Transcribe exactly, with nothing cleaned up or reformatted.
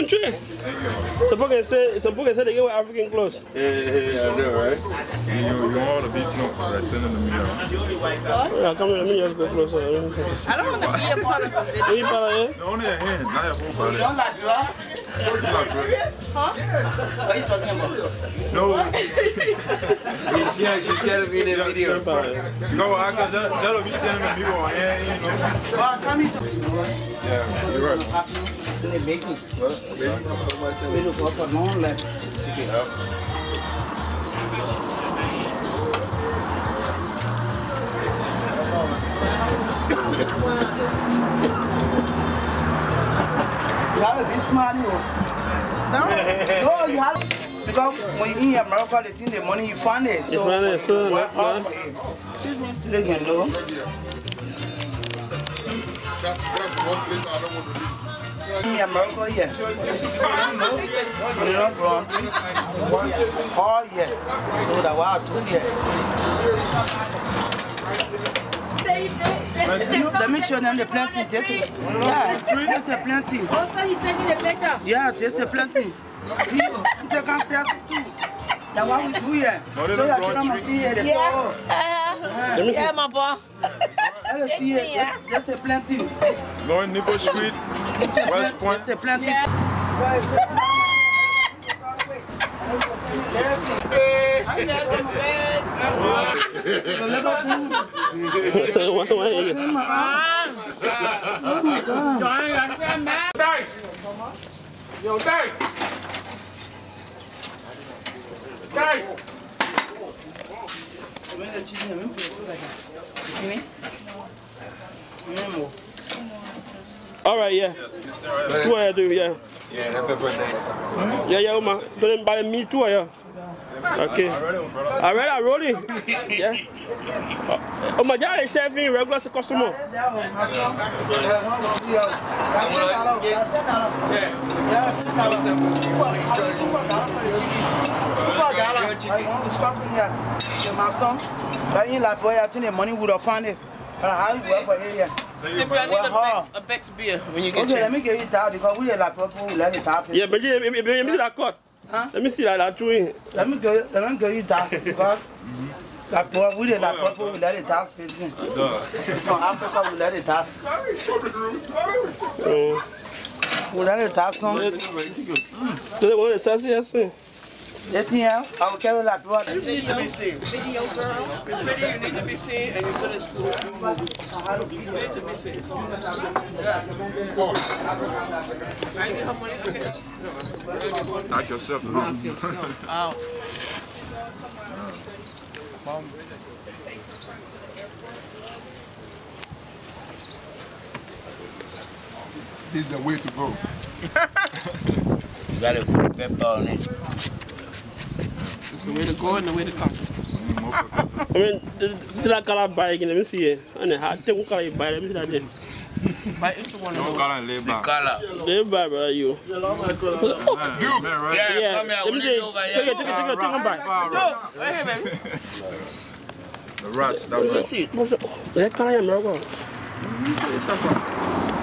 true. Some people can say, some people can say they get African clothes. Yeah, yeah, I know, right? And you, you want to be returning to me. Yeah, come here, let me just go closer. I don't want to be a part of the video. You part of it? Only a hand, not your whole body. You don't like that? Huh? What are you talking about? No. Yeah, she's gotta be in the video. No, actually, tell her you telling me people on hand, you know. Yeah, you're right. They make me. What? They look up and on like. You have to be smart, you. No, no, you have to. Because when you in America, they think the money you find it. So, you find it, so work hard for it. They can know. That's, that's one place I don't want to leave. In America, yeah. You're not wrong. Oh, yeah. So that was two years. Let me show them the planting. This is, yeah, this is the planting. Also, you taking the picture? Yeah, this is the planting. See, you take on stairs too. That's what we do here. So you have to come and see here. Yeah. Uh, yeah, my boy. Let's see here. That's the planting. Going Nipple Street, West Point. That's the planting. Dice! Yo, Dice! Dice! All right, yeah. Two I do, yeah. Yeah, that pepper nice. Yeah, yeah, man. Don't even buy me two, yeah. Okay. All right, I roll it. Yeah. Oh my God, they serving regular customer. Money would have found it. How you work for here? Tip, I need a Bex, a Bex beer when you get Okay, okay, let me give you that because we are like people who let it happen. Yeah, but let me see that cut. Huh? Let me see that that tree. Let me give let me give you that because like we are like people who let it tax people. From Africa we let it tax. Oh. We let it tax on. Do they want to say yes? Anything else? I will carry like what? You need to be seen. Video girl. Video, you need to be seen and you're good at school. You need to be seen. Yeah. I get her money. Okay. Knock yourself out. Out. This is the way to go. You gotta put pepper on it. It's the way to go and the way to come. I mean, did I call a bike and let me see it? And I had to call a bike, let me see that. Bite into one of Don't those. call and lay back. Color. They buy by you. Man, man, right? Yeah, Yeah, come here. let me When see. you go, Take it, take it, take it, take it, back. Right here, baby. The rats, that Let me rats. see. That color, America.